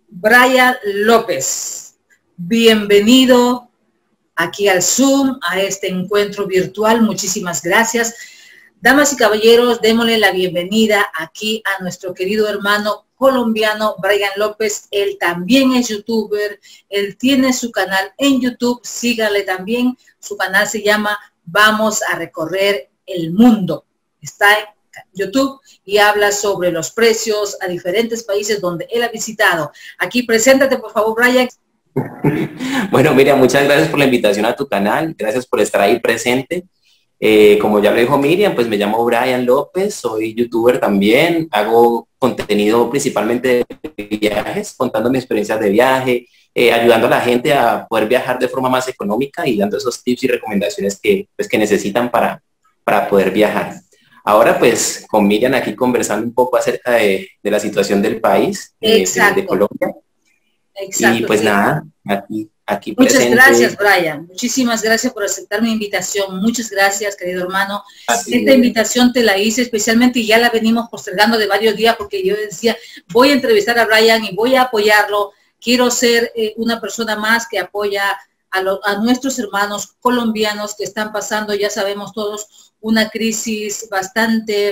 Brian López. Bienvenido aquí al Zoom, a este encuentro virtual. Muchísimas gracias. Damas y caballeros, démosle la bienvenida aquí a nuestro querido hermano colombiano Brian López. Él también es youtuber, él tiene su canal en YouTube, sígale también. Su canal se llama Vamos a Recorrer el Mundo. Está en YouTube y habla sobre los precios a diferentes países donde él ha visitado. Aquí, preséntate por favor, Brian. Bueno, Miriam, muchas gracias por la invitación a tu canal, gracias por estar ahí presente. Como ya lo dijo Miriam, pues me llamo Brian López, soy youtuber también, hago contenido principalmente de viajes, contando mis experiencias de viaje, ayudando a la gente a poder viajar de forma más económica y dando esos tips y recomendaciones que necesitan para poder viajar. Ahora pues con Miriam aquí conversando un poco acerca de la situación del país, de Colombia. Exacto, y pues sí. Nada, aquí muchas presente. Gracias, Brian. Muchísimas gracias por aceptar mi invitación. Muchas gracias, querido hermano. Esta invitación te la hice especialmente y ya la venimos postergando de varios días porque yo decía, voy a entrevistar a Brian y voy a apoyarlo. Quiero ser una persona más que apoya a nuestros hermanos colombianos que están pasando, ya sabemos todos, una crisis bastante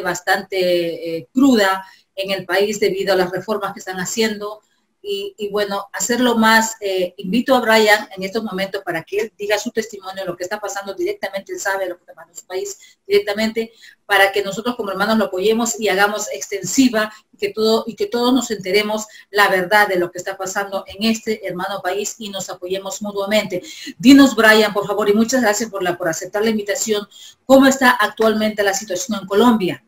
cruda en el país debido a las reformas que están haciendo. Y bueno, hacerlo más, invito a Brian en estos momentos para que él diga su testimonio, lo que está pasando directamente, él sabe lo que está pasando en su país directamente, para que nosotros como hermanos lo apoyemos y hagamos extensiva y que todos nos enteremos la verdad de lo que está pasando en este hermano país y nos apoyemos mutuamente. Dinos, Brian, por favor, y muchas gracias por aceptar la invitación, ¿cómo está actualmente la situación en Colombia?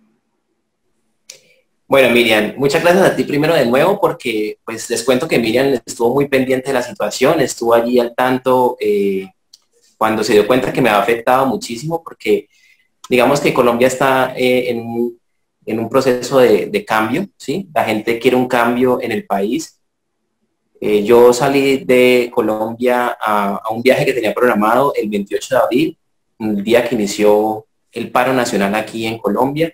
Bueno, Miriam, muchas gracias a ti primero de nuevo porque pues les cuento que Miriam estuvo muy pendiente de la situación, estuvo allí al tanto cuando se dio cuenta que me había afectado muchísimo porque digamos que Colombia está en un proceso de cambio, ¿sí? La gente quiere un cambio en el país. Yo salí de Colombia a un viaje que tenía programado el 28 de abril, un día que inició el paro nacional aquí en Colombia.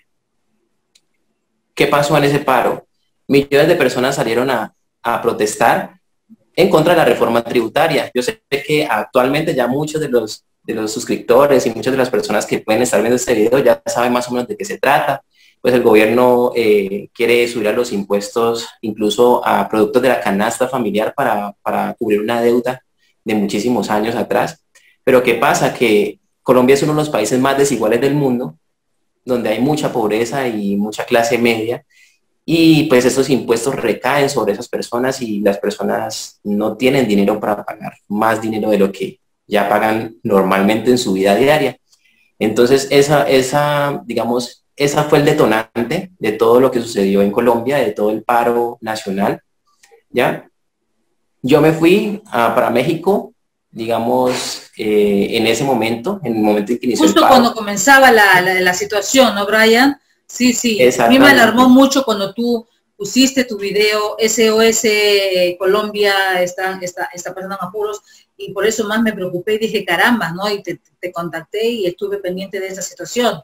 ¿Qué pasó en ese paro? Millones de personas salieron a protestar en contra de la reforma tributaria. Yo sé que actualmente ya muchos de los suscriptores y muchas de las personas que pueden estar viendo este video ya saben más o menos de qué se trata. Pues el gobierno quiere subir a los impuestos incluso a productos de la canasta familiar para cubrir una deuda de muchísimos años atrás. Pero ¿qué pasa? Que Colombia es uno de los países más desiguales del mundo, donde hay mucha pobreza y mucha clase media, y pues estos impuestos recaen sobre esas personas y las personas no tienen dinero para pagar más dinero de lo que ya pagan normalmente en su vida diaria. Entonces digamos, esa fue el detonante de todo lo que sucedió en Colombia, de todo el paro nacional, ¿ya? Yo me fui para México, digamos, en ese momento, en el momento en que inició el paro. Justo cuando comenzaba la situación, ¿no, Brian? Sí. A mí me alarmó mucho cuando tú pusiste tu video SOS Colombia está pasando en apuros, y por eso más me preocupé y dije, caramba, ¿no? Y te contacté y estuve pendiente de esa situación.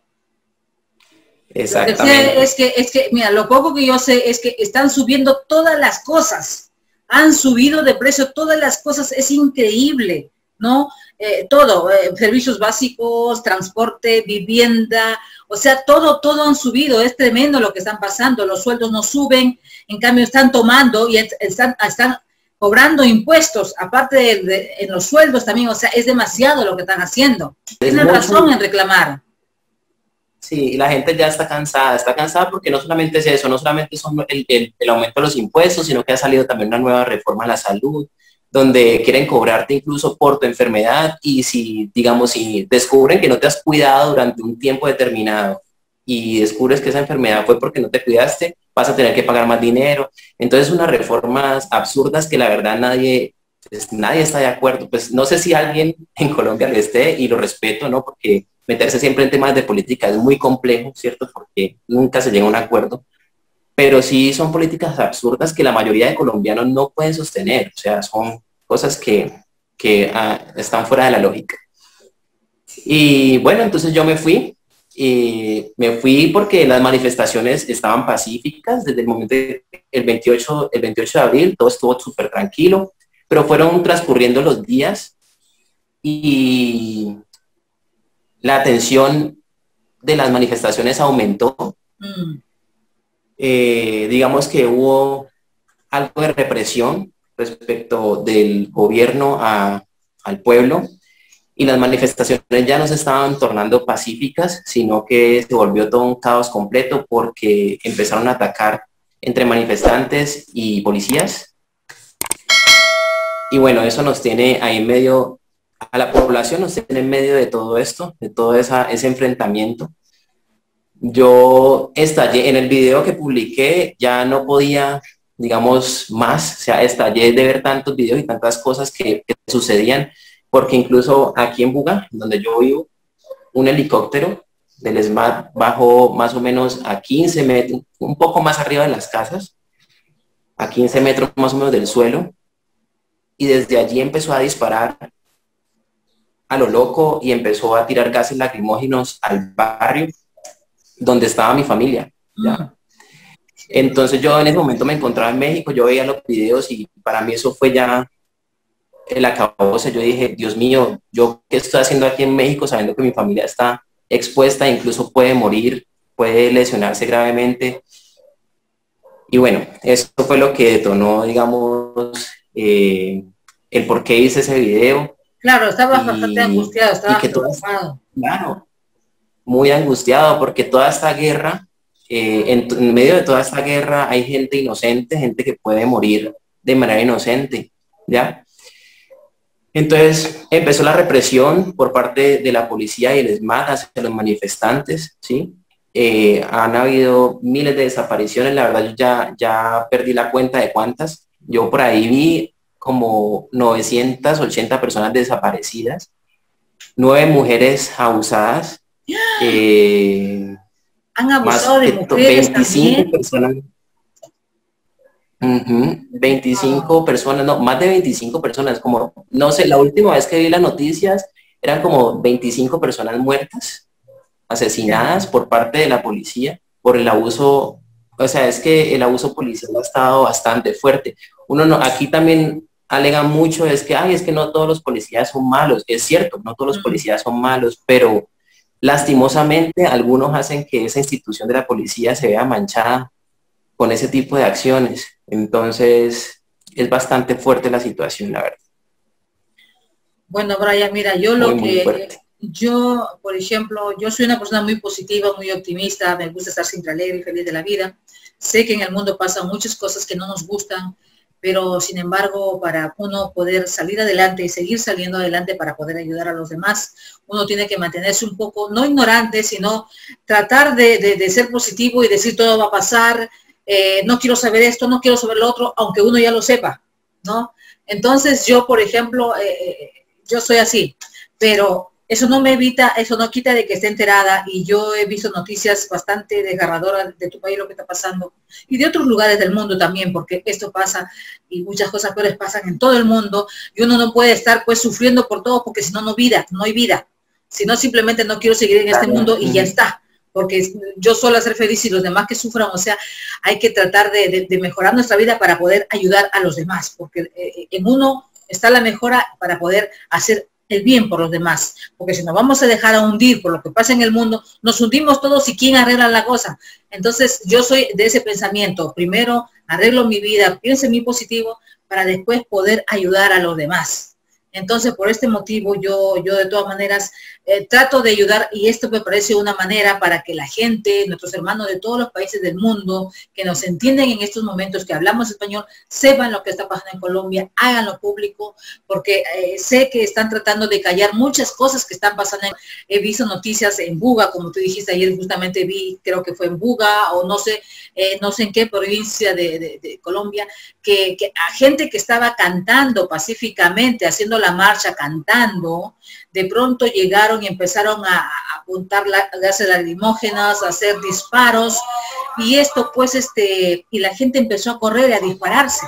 Exactamente. Lo que sé es que, mira, lo poco que yo sé es que están subiendo todas las cosas. Han subido de precio todas las cosas, es increíble, ¿no? Todo, servicios básicos, transporte, vivienda, o sea, todo han subido, es tremendo lo que están pasando, los sueldos no suben, en cambio están tomando y están cobrando impuestos, aparte en los sueldos también, o sea, es demasiado lo que están haciendo. Tienen razón en reclamar. Sí, la gente ya está cansada porque no solamente es eso, no solamente son el aumento de los impuestos, sino que ha salido también una nueva reforma a la salud, donde quieren cobrarte incluso por tu enfermedad, y si descubren que no te has cuidado durante un tiempo determinado y descubres que esa enfermedad fue porque no te cuidaste, vas a tener que pagar más dinero. Entonces unas reformas absurdas que la verdad nadie está de acuerdo. Pues no sé si alguien en Colombia lo esté, y lo respeto, ¿no? Porque meterse siempre en temas de política es muy complejo, ¿cierto? Porque nunca se llega a un acuerdo. Pero sí son políticas absurdas que la mayoría de colombianos no pueden sostener. O sea, son cosas que están fuera de la lógica. Y bueno, entonces yo me fui Me fui porque las manifestaciones estaban pacíficas desde el momento el 28 de abril, todo estuvo súper tranquilo, pero fueron transcurriendo los días y la tensión de las manifestaciones aumentó. Digamos que hubo algo de represión respecto del gobierno al pueblo, y las manifestaciones ya no se estaban tornando pacíficas, sino que se volvió todo un caos completo porque empezaron a atacar entre manifestantes y policías. Y bueno, eso nos tiene ahí en medio, a la población nos tiene en medio de todo esto, de todo ese enfrentamiento. Yo estallé, en el video que publiqué ya no podía, digamos, más, o sea, estallé de ver tantos videos y tantas cosas que sucedían, porque incluso aquí en Buga, donde yo vivo, un helicóptero del SMAT bajó más o menos a 15 metros, un poco más arriba de las casas, a 15 metros más o menos del suelo, y desde allí empezó a disparar a lo loco y empezó a tirar gases lacrimógenos al barrio donde estaba mi familia, ¿ya? Entonces yo en ese momento me encontraba en México, yo veía los videos y para mí eso fue ya el acabose. Yo dije, Dios mío, ¿yo qué estoy haciendo aquí en México sabiendo que mi familia está expuesta, incluso puede morir, puede lesionarse gravemente? Y bueno, eso fue lo que detonó, digamos, el por qué hice ese video. Claro, estaba bastante angustiado, estaba preocupado. Claro, muy angustiado porque toda esta guerra, en medio de toda esta guerra hay gente inocente, gente que puede morir de manera inocente, ¿ya? Entonces empezó la represión por parte de la policía y el SMAT hacia los manifestantes, ¿sí? Han habido miles de desapariciones, la verdad yo ya perdí la cuenta de cuántas. Yo por ahí vi como 980 personas desaparecidas, 9 mujeres abusadas, han abusado de mujeres 25 también. Personas. 25 personas, no, más de 25 personas, como, no sé, la última vez que vi las noticias eran como 25 personas muertas, asesinadas por parte de la policía por el abuso. O sea, es que el abuso policial ha estado bastante fuerte. Uno no, aquí también alega mucho, es que, ay, es que no todos los policías son malos. Es cierto, no todos los policías son malos, pero lastimosamente algunos hacen que esa institución de la policía se vea manchada con ese tipo de acciones. Entonces, es bastante fuerte la situación, la verdad. Bueno, Brian, mira, yo por ejemplo, yo soy una persona muy positiva, muy optimista, me gusta estar siempre alegre y feliz de la vida. Sé que en el mundo pasan muchas cosas que no nos gustan, pero sin embargo, para uno poder salir adelante y seguir saliendo adelante para poder ayudar a los demás, uno tiene que mantenerse un poco, no ignorante, sino tratar de ser positivo y decir todo va a pasar, no quiero saber esto, no quiero saber lo otro, aunque uno ya lo sepa, ¿no? Entonces yo, por ejemplo, yo soy así, pero eso no me evita, eso no quita de que esté enterada, y yo he visto noticias bastante desgarradoras de tu país, lo que está pasando, y de otros lugares del mundo también, porque esto pasa y muchas cosas peores pasan en todo el mundo, y uno no puede estar pues sufriendo por todo, porque si no, no hay vida, si no simplemente no quiero seguir en este mundo y ya está, porque yo sola ser feliz y los demás que sufran. O sea, hay que tratar de mejorar nuestra vida para poder ayudar a los demás, porque en uno está la mejora para poder hacer el bien por los demás, porque si nos vamos a dejar a hundir por lo que pasa en el mundo, nos hundimos todos y ¿quién arregla la cosa? Entonces yo soy de ese pensamiento, primero arreglo mi vida, pienso en mi positivo, para después poder ayudar a los demás. Entonces, por este motivo, yo de todas maneras trato de ayudar, y esto me parece una manera para que la gente, nuestros hermanos de todos los países del mundo, que nos entienden en estos momentos, que hablamos español, sepan lo que está pasando en Colombia, háganlo público, porque sé que están tratando de callar muchas cosas que están pasando. He visto noticias en Buga, como tú dijiste ayer, justamente vi, creo que fue en Buga, o no sé en qué provincia de Colombia, que a gente que estaba cantando pacíficamente, haciendo la marcha, cantando, de pronto llegaron y empezaron a apuntar gases lacrimógenos, a hacer disparos, y esto pues y la gente empezó a correr y a dispararse.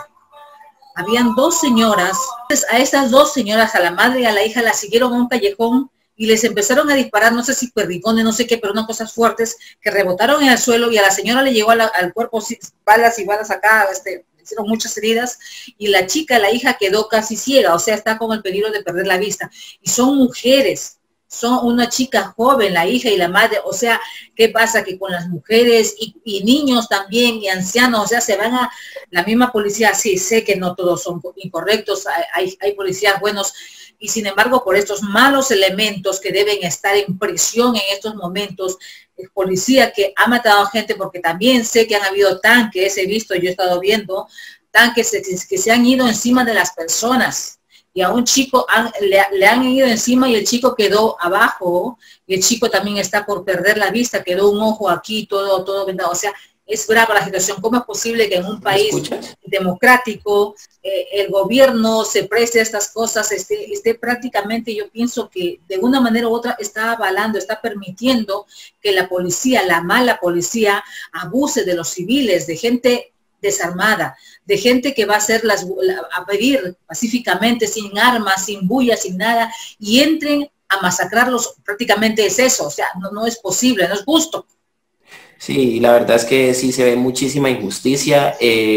Habían 2 señoras, a estas 2 señoras, a la madre y a la hija, las siguieron a un callejón y les empezaron a disparar, no sé si perdigones, no sé qué, pero unas cosas fuertes que rebotaron en el suelo y a la señora le llegó al cuerpo balas y balas acá, hicieron muchas heridas y la chica, la hija quedó casi ciega, o sea, está con el peligro de perder la vista. Y son mujeres, son una chica joven, la hija y la madre, o sea, ¿qué pasa? Que con las mujeres y niños también y ancianos, o sea, se van a la misma policía, sí, sé que no todos son incorrectos, hay policías buenos, y sin embargo, por estos malos elementos que deben estar en prisión en estos momentos, el policía que ha matado a gente, porque también sé que han habido tanques, he visto, yo he estado viendo, tanques que se han ido encima de las personas, y a un chico le han ido encima y el chico quedó abajo, y el chico también está por perder la vista, quedó un ojo aquí, todo vendado, o sea, es brava la situación. ¿Cómo es posible que en un país democrático el gobierno se preste a estas cosas, esté prácticamente, yo pienso que de una manera u otra está avalando, está permitiendo que la policía, la mala policía, abuse de los civiles, de gente desarmada, de gente que va a a pedir pacíficamente, sin armas, sin bulla, sin nada, y entren a masacrarlos? Prácticamente es eso, o sea, no es posible, no es justo. Sí, la verdad es que sí se ve muchísima injusticia.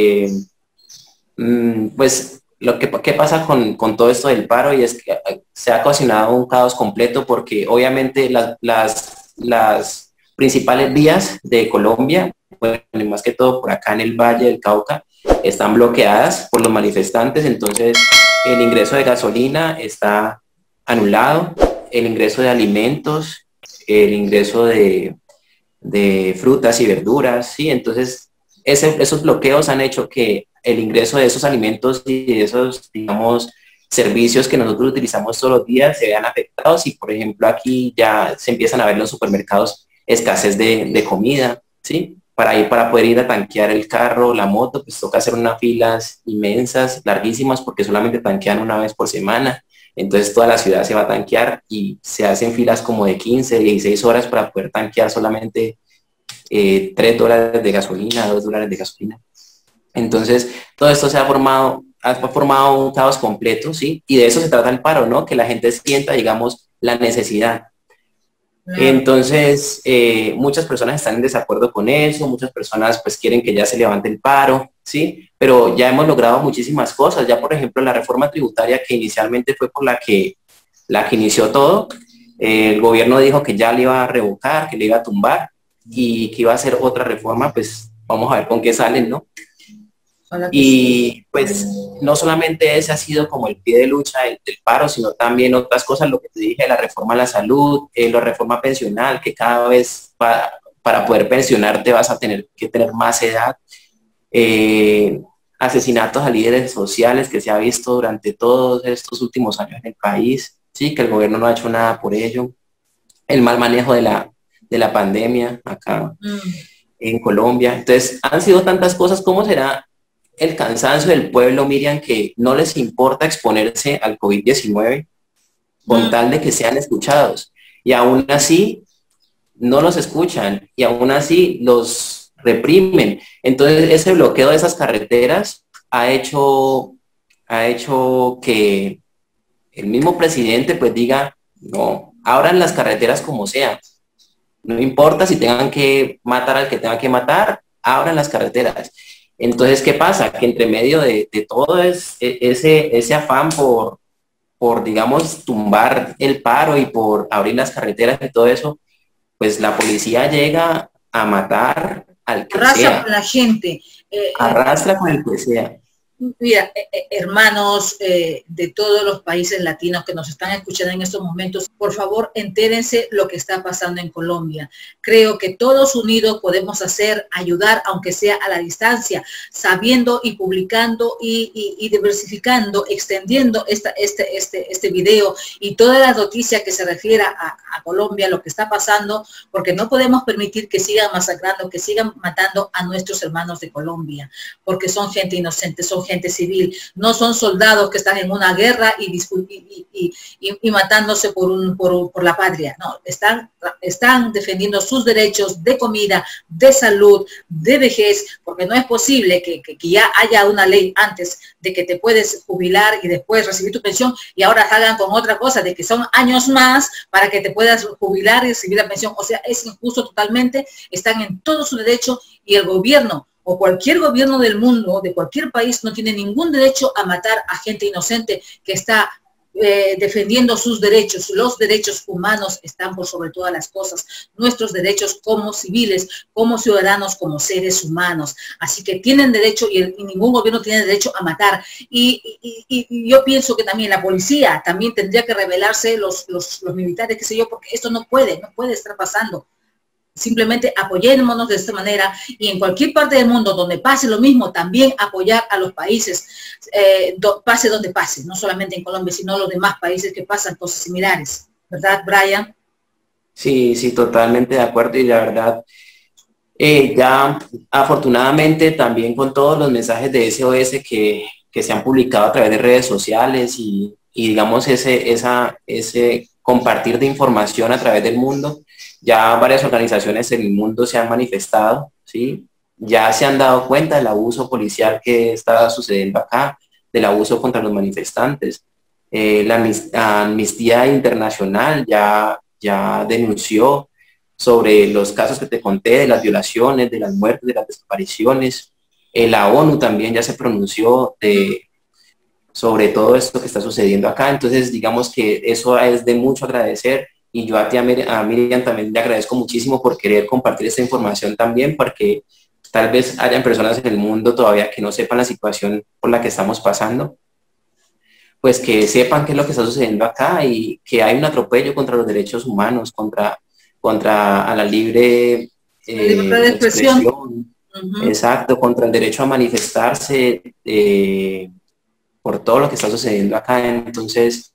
Pues ¿qué pasa con todo esto del paro? Y es que se ha ocasionado un caos completo porque obviamente las principales vías de Colombia, bueno, y más que todo por acá en el Valle del Cauca, están bloqueadas por los manifestantes, entonces el ingreso de gasolina está anulado, el ingreso de alimentos, el ingreso de frutas y verduras, ¿sí? Entonces, esos bloqueos han hecho que el ingreso de esos alimentos y de esos, digamos, servicios que nosotros utilizamos todos los días se vean afectados y, por ejemplo, aquí ya se empiezan a ver en los supermercados escasez de comida, ¿sí? Para poder ir a tanquear el carro, la moto, pues toca hacer unas filas inmensas, larguísimas, porque solamente tanquean una vez por semana. Entonces toda la ciudad se va a tanquear y se hacen filas como de 15, 16 horas para poder tanquear solamente $3 de gasolina, $2 de gasolina. Entonces todo esto ha formado un caos completo, ¿sí? Y de eso se trata el paro, ¿no? Que la gente sienta, digamos, la necesidad. Entonces, muchas personas están en desacuerdo con eso, muchas personas pues quieren que ya se levante el paro, ¿sí? Pero ya hemos logrado muchísimas cosas. Ya, por ejemplo, la reforma tributaria que inicialmente fue por la que inició todo, el gobierno dijo que ya le iba a revocar, que le iba a tumbar y que iba a hacer otra reforma, pues vamos a ver con qué salen, ¿no? Y pues no solamente ese ha sido como el pie de lucha del paro, sino también otras cosas, lo que te dije, la reforma a la salud, la reforma pensional, que cada vez para poder pensionarte vas a tener que tener más edad, asesinatos a líderes sociales que se ha visto durante todos estos últimos años en el país, sí, que el gobierno no ha hecho nada por ello, el mal manejo de la pandemia acá en Colombia. Entonces han sido tantas cosas. ¿Cómo será el cansancio del pueblo, Miriam, que no les importa exponerse al COVID-19 con tal de que sean escuchados? Y aún así no los escuchan y aún así los reprimen. Entonces ese bloqueo de esas carreteras ha hecho que el mismo presidente pues diga, no, abran las carreteras como sea. No importa si tengan que matar al que tengan que matar, abran las carreteras. Entonces, ¿qué pasa? Que entre medio de todo ese afán por, digamos, tumbar el paro y por abrir las carreteras y todo eso, pues la policía llega a matar al que arrasa sea. con la gente. Arrastra con el que sea. Mira, hermanos de todos los países latinos que nos están escuchando en estos momentos, por favor, entérense lo que está pasando en Colombia. Creo que todos unidos podemos ayudar, aunque sea a la distancia, sabiendo y publicando y diversificando, extendiendo este video y toda la noticia que se refiere a Colombia, lo que está pasando, porque no podemos permitir que sigan masacrando, que sigan matando a nuestros hermanos de Colombia, porque son gente inocente, son gente civil, no son soldados que están en una guerra y matándose por la patria, no, están defendiendo sus derechos de comida, de salud, de vejez, porque no es posible que ya haya una ley antes de que te puedes jubilar y después recibir tu pensión y ahora salgan con otra cosa de que son años más para que te puedas jubilar y recibir la pensión. O sea, es injusto totalmente, están en todo su derecho y el gobierno o cualquier gobierno del mundo, de cualquier país, no tiene ningún derecho a matar a gente inocente que está defendiendo sus derechos. Los derechos humanos están por sobre todas las cosas, nuestros derechos como civiles, como ciudadanos, como seres humanos. Así que tienen derecho y ningún gobierno tiene derecho a matar. Y yo pienso que también la policía también tendría que rebelarse, los militares, qué sé yo, porque esto no puede estar pasando. Simplemente apoyémonos de esta manera y en cualquier parte del mundo donde pase lo mismo, también apoyar a los países, pase donde pase, no solamente en Colombia, sino los demás países que pasan cosas similares. ¿Verdad, Brian? Sí, sí, totalmente de acuerdo y la verdad, ya afortunadamente también con todos los mensajes de SOS que se han publicado a través de redes sociales y digamos ese compartir de información a través del mundo, ya varias organizaciones en el mundo se han manifestado, ¿sí? Ya se han dado cuenta del abuso policial que está sucediendo acá, del abuso contra los manifestantes. La Amnistía Internacional ya denunció sobre los casos que te conté, de las violaciones, de las muertes, de las desapariciones. La ONU también ya se pronunció sobre todo esto que está sucediendo acá. Entonces, digamos que eso es de mucho agradecer. Y yo a Miriam también le agradezco muchísimo por querer compartir esta información también, porque tal vez hayan personas en el mundo todavía que no sepan la situación por la que estamos pasando, pues que sepan qué es lo que está sucediendo acá y que hay un atropello contra los derechos humanos, contra a la libre libertad de expresión. Exacto, contra el derecho a manifestarse por todo lo que está sucediendo acá. Entonces,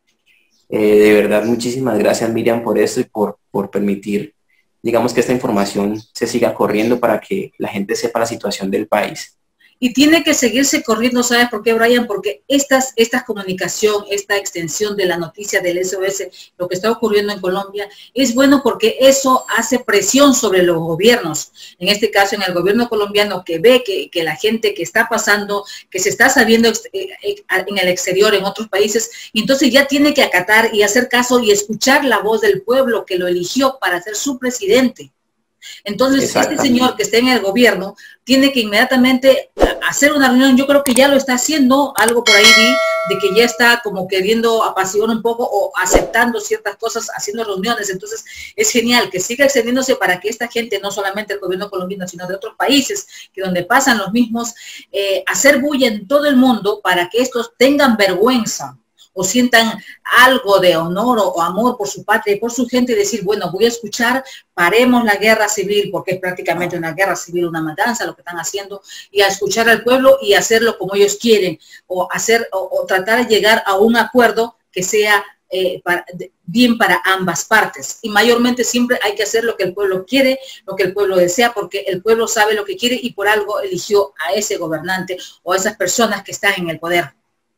de verdad, muchísimas gracias, Miriam, por esto y por permitir, digamos, que esta información se siga corriendo para que la gente sepa la situación del país. Y tiene que seguirse corriendo, ¿sabes por qué, Brian? Porque esta comunicación, esta extensión de la noticia del SOS, lo que está ocurriendo en Colombia, es bueno porque eso hace presión sobre los gobiernos. En este caso, en el gobierno colombiano, que ve que la gente que está pasando, que se está sabiendo en el exterior, en otros países, y entonces ya tiene que acatar y hacer caso y escuchar la voz del pueblo que lo eligió para ser su presidente. Entonces, este señor que está en el gobierno tiene que inmediatamente hacer una reunión. Yo creo que ya lo está haciendo, algo por ahí vi, de que ya está como queriendo apaciguar un poco o aceptando ciertas cosas, haciendo reuniones. Entonces, es genial que siga extendiéndose para que esta gente, no solamente el gobierno colombiano, sino de otros países, que donde pasan los mismos, hacer bulla en todo el mundo para que estos tengan vergüenza o sientan algo de honor o amor por su patria y por su gente y decir, bueno, voy a escuchar, paremos la guerra civil, porque es prácticamente una guerra civil, una matanza lo que están haciendo, y a escuchar al pueblo y hacerlo como ellos quieren, o tratar de llegar a un acuerdo que sea bien para ambas partes. Y mayormente siempre hay que hacer lo que el pueblo quiere, lo que el pueblo desea, porque el pueblo sabe lo que quiere y por algo eligió a ese gobernante o a esas personas que están en el poder.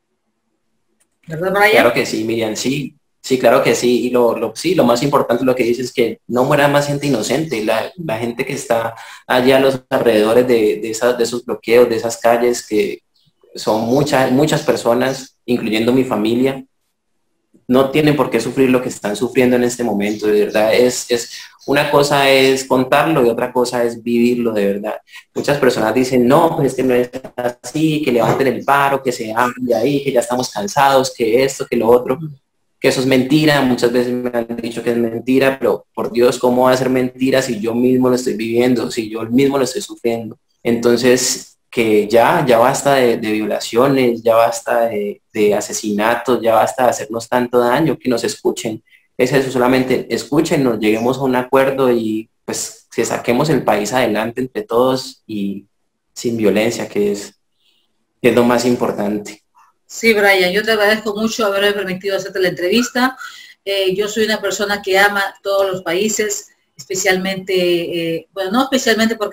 ¿Verdad, Brian? Claro que sí, Miriam, sí, claro que sí, y lo más importante lo que dices es que no muera más gente inocente, la gente que está allá a los alrededores de esos bloqueos, de esas calles, que son muchas personas, incluyendo mi familia, no tienen por qué sufrir lo que están sufriendo en este momento. De verdad, una cosa es contarlo y otra cosa es vivirlo, de verdad. Muchas personas dicen, no, pues es que no es así, que levanten el paro, que se hablen de ahí, que ya estamos cansados, que esto, que lo otro, que eso es mentira. Muchas veces me han dicho que es mentira, pero por Dios, ¿cómo va a ser mentira si yo mismo lo estoy viviendo, si yo mismo lo estoy sufriendo? Entonces, que ya basta de violaciones, ya basta de asesinatos, ya basta de hacernos tanto daño, que nos escuchen. Es eso, solamente escúchenos, lleguemos a un acuerdo y pues que saquemos el país adelante entre todos y sin violencia, que es lo más importante. Sí, Brian, yo te agradezco mucho haberme permitido hacerte la entrevista. Yo soy una persona que ama todos los países, especialmente, bueno, no especialmente porque a mí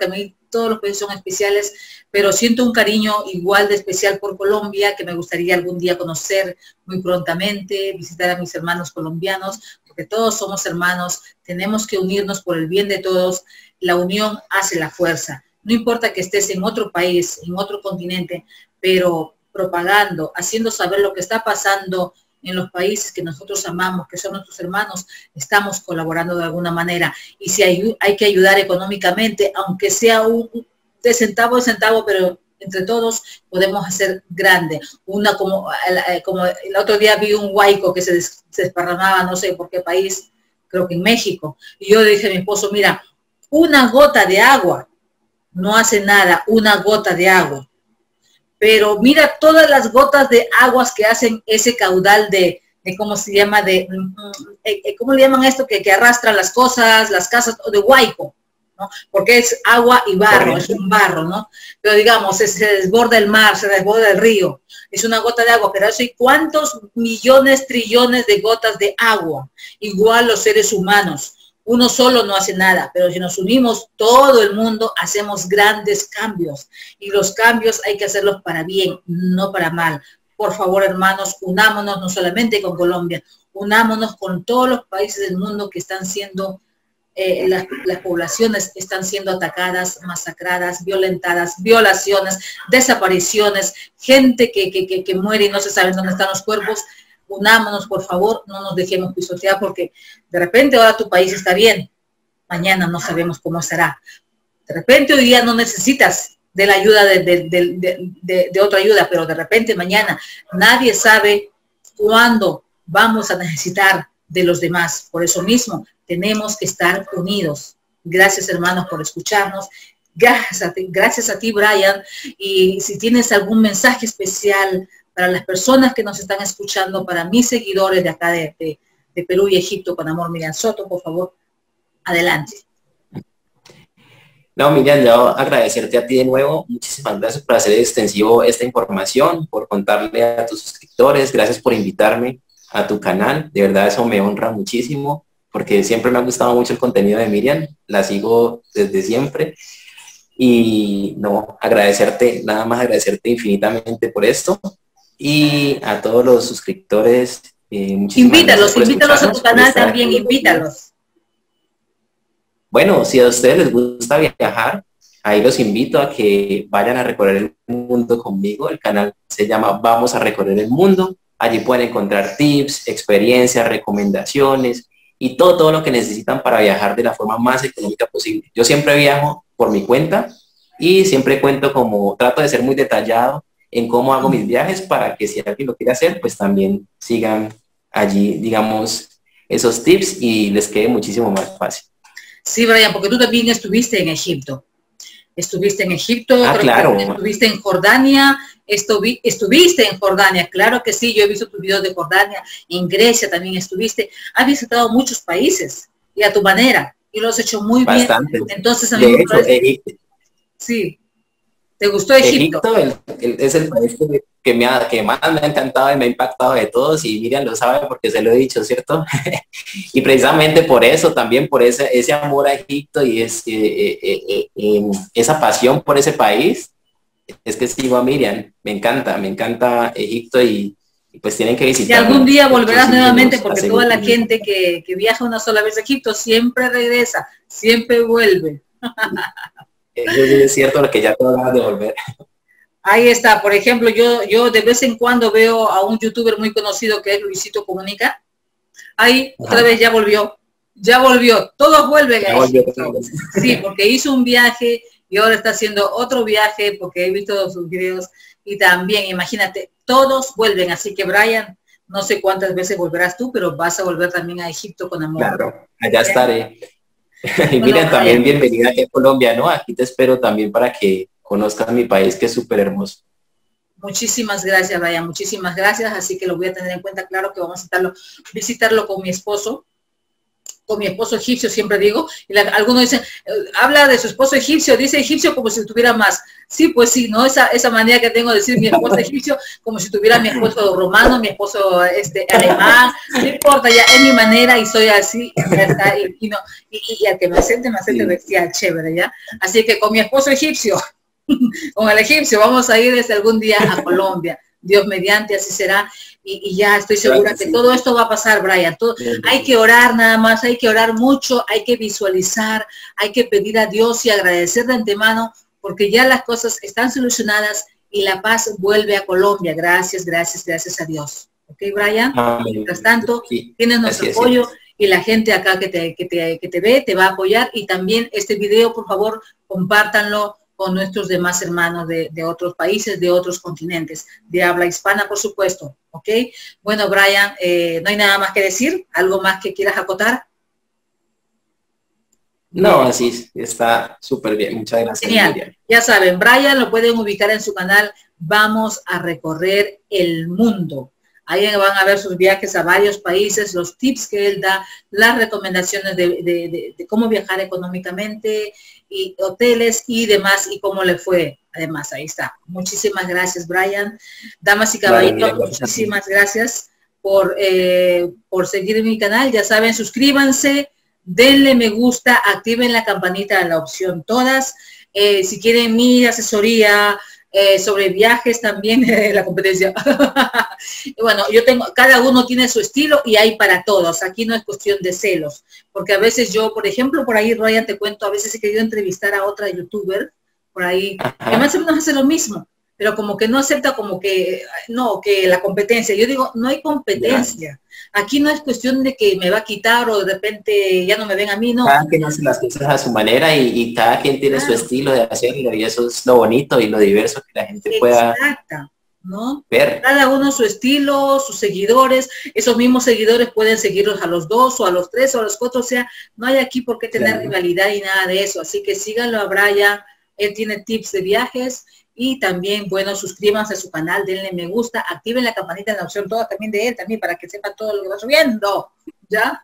todos los países son especiales, pero siento un cariño igual de especial por Colombia, que me gustaría algún día conocer muy prontamente, visitar a mis hermanos colombianos, porque todos somos hermanos, tenemos que unirnos por el bien de todos, la unión hace la fuerza. No importa que estés en otro país, en otro continente, pero propagando, haciendo saber lo que está pasando en los países que nosotros amamos, que son nuestros hermanos, estamos colaborando de alguna manera. Y si hay que ayudar económicamente, aunque sea de centavo, pero entre todos podemos hacer grande. Como el otro día vi un huaico que se desparramaba, no sé por qué país, creo que en México. Y yo le dije a mi esposo, mira, una gota de agua no hace nada, una gota de agua. Pero mira todas las gotas de aguas que hacen ese caudal de ¿cómo se llama? ¿Cómo le llaman esto? Que arrastra las cosas, las casas, de huaico, ¿no? Porque es agua y barro, es un barro, ¿no? Pero digamos, se desborda el mar, se desborda el río, es una gota de agua, pero eso hay cuántos millones, trillones de gotas de agua. Igual los seres humanos. Uno solo no hace nada, pero si nos unimos todo el mundo, hacemos grandes cambios. Y los cambios hay que hacerlos para bien, no para mal. Por favor, hermanos, unámonos no solamente con Colombia, unámonos con todos los países del mundo que están siendo, las poblaciones están siendo atacadas, masacradas, violentadas, violaciones, desapariciones, gente que muere y no se sabe dónde están los cuerpos. Unámonos, por favor, no nos dejemos pisotear, porque de repente ahora tu país está bien, mañana no sabemos cómo será. De repente hoy día no necesitas de la ayuda de otra ayuda, pero de repente mañana nadie sabe cuándo vamos a necesitar de los demás. Por eso mismo tenemos que estar unidos. Gracias, hermanos, por escucharnos. Gracias a ti, Brian. Y si tienes algún mensaje especial para las personas que nos están escuchando, para mis seguidores de acá de Perú y Egipto, con amor, Miriam Soto, por favor, adelante. No, Miriam, yo agradecerte a ti de nuevo. Muchísimas gracias por hacer extensivo esta información, por contarle a tus suscriptores. Gracias por invitarme a tu canal. De verdad, eso me honra muchísimo, porque siempre me ha gustado mucho el contenido de Miriam. La sigo desde siempre. Y no, nada más agradecerte infinitamente por esto. Y a todos los suscriptores, invítalos a tu canal también, invítalos. Bueno, si a ustedes les gusta viajar, ahí los invito a que vayan a recorrer el mundo conmigo. El canal se llama Vamos a Recorrer el Mundo. Allí pueden encontrar tips, experiencias, recomendaciones y todo lo que necesitan para viajar de la forma más económica posible. Yo siempre viajo por mi cuenta y siempre trato de ser muy detallado en cómo hago mis viajes, para que si alguien lo quiere hacer, pues también sigan allí, digamos, esos tips y les quede muchísimo más fácil. Sí, Brian, porque tú también estuviste en Egipto. Estuviste en Egipto, claro. Estuviste en Jordania, estuviste en Jordania, claro que sí, yo he visto tus videos de Jordania, en Grecia también estuviste. Has visitado muchos países y a tu manera, y lo has hecho muy Bastante bien. Entonces, a mí me parece... Sí. ¿Te gustó Egipto? Egipto es el país que más me ha encantado y me ha impactado de todos, y Miriam lo sabe porque se lo he dicho, ¿cierto? Y precisamente por eso, también por ese amor a Egipto y esa pasión por ese país, es que sigo a Miriam. Me encanta Egipto y pues tienen que visitar. Y algún día volverás nuevamente, porque toda la gente que viaja una sola vez a Egipto siempre regresa, siempre vuelve. Eso es cierto, lo que ya te van de volver. Ahí está, por ejemplo, yo de vez en cuando veo a un youtuber muy conocido que es Luisito Comunica. Ahí otra vez ya volvió, todos vuelven a Egipto. Sí, porque hizo un viaje y ahora está haciendo otro viaje, porque he visto sus videos, y también, imagínate, todos vuelven. Así que, Brian, no sé cuántas veces volverás tú, pero vas a volver también a Egipto con amor. Claro, allá estaré. Y Miriam, también bienvenida aquí a Colombia, ¿no? Aquí te espero también para que conozcas mi país, que es súper hermoso. Muchísimas gracias, Brian, muchísimas gracias. Así que lo voy a tener en cuenta. Claro que vamos a visitarlo con mi esposo. con mi esposo egipcio, siempre digo, y algunos dicen, habla de su esposo egipcio, dice egipcio como si tuviera más. Sí, pues sí, ¿no? Esa manera que tengo de decir mi esposo egipcio, como si tuviera mi esposo romano, mi esposo alemán, no importa, ya es mi manera y soy así, y ya está, y al que me acepte vestía chévere, ¿ya? Así que con mi esposo egipcio, con el egipcio, vamos a ir desde algún día a Colombia. Dios mediante, así será, y ya estoy segura que todo esto va a pasar, Brian. Hay que orar nada más, hay que orar mucho, hay que visualizar, hay que pedir a Dios y agradecer de antemano, porque ya las cosas están solucionadas y la paz vuelve a Colombia. Gracias, gracias, gracias a Dios. ¿Ok, Brian? Mientras tanto, tienes nuestro apoyo y la gente acá que te ve, te va a apoyar, y también este video, por favor, compártanlo con nuestros demás hermanos de otros países, de otros continentes, de habla hispana, por supuesto, ¿ok? Bueno, Brian, no hay nada más que decir, ¿algo más que quieras acotar? No, así está súper bien, muchas gracias. Genial, Miriam. Ya saben, Brian lo pueden ubicar en su canal Vamos a Recorrer el Mundo. Ahí van a ver sus viajes a varios países, los tips que él da, las recomendaciones de cómo viajar económicamente, y hoteles y demás, y cómo le fue. Además, ahí está. Muchísimas gracias, Brian. Damas y caballeros, muchísimas gracias por seguir mi canal. Ya saben, suscríbanse, denle me gusta, activen la campanita de la opción todas. Si quieren mi asesoría, sobre viajes también, la competencia. Bueno, cada uno tiene su estilo y hay para todos. Aquí no es cuestión de celos, porque a veces yo, por ejemplo, por ahí, Ryan, te cuento, a veces he querido entrevistar a otra youtuber por ahí, que más o menos hace lo mismo, pero como que no acepta, como que no, que la competencia. Yo digo, no hay competencia. Aquí no es cuestión de que me va a quitar o de repente ya no me ven a mí, no. Cada quien hace las cosas a su manera y cada quien tiene su estilo de hacerlo, y eso es lo bonito y lo diverso que la gente pueda ver. Cada uno su estilo, sus seguidores, esos mismos seguidores pueden seguirlos a los 2 o a los 3 o a los 4, o sea, no hay aquí por qué tener rivalidad y nada de eso. Así que síganlo a Brian, él tiene tips de viajes. Y también, bueno, suscríbanse a su canal, denle me gusta, activen la campanita en la opción toda también de él, también para que sepan todo lo que va subiendo, ¿ya?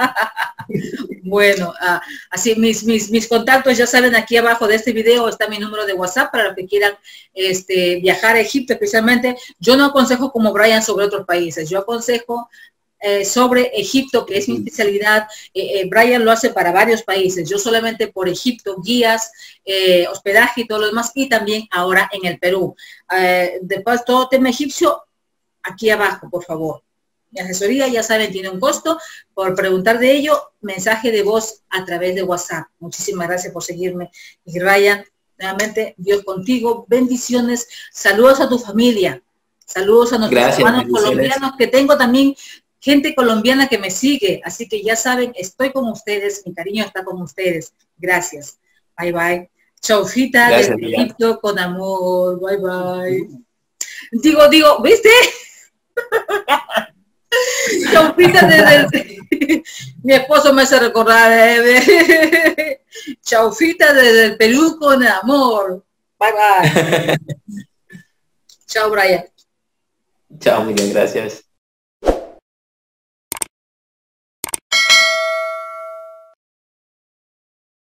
Bueno, así mis contactos, ya saben, aquí abajo de este video está mi número de WhatsApp para los que quieran viajar a Egipto especialmente. Yo no aconsejo como Brian sobre otros países, yo aconsejo sobre Egipto, que es mi especialidad. Brian lo hace para varios países, yo solamente por Egipto, guías, hospedaje y todo lo demás, y también ahora en el Perú. Después todo tema egipcio, aquí abajo, por favor. Mi asesoría, ya saben, tiene un costo. Por preguntar de ello, mensaje de voz a través de WhatsApp. Muchísimas gracias por seguirme. Y Brian, nuevamente, Dios contigo, bendiciones, saludos a tu familia, saludos a nuestros hermanos colombianos, que tengo también gente colombiana que me sigue, así que ya saben, estoy con ustedes, mi cariño está con ustedes. Gracias. Bye, bye. Chaufita desde Egipto con amor. Bye, bye. Digo, ¿viste? Chaufita desde mi esposo me hace recordar. Chaufita desde el Perú con amor. Bye, bye. Chao, Brian. Chao, Miriam, gracias.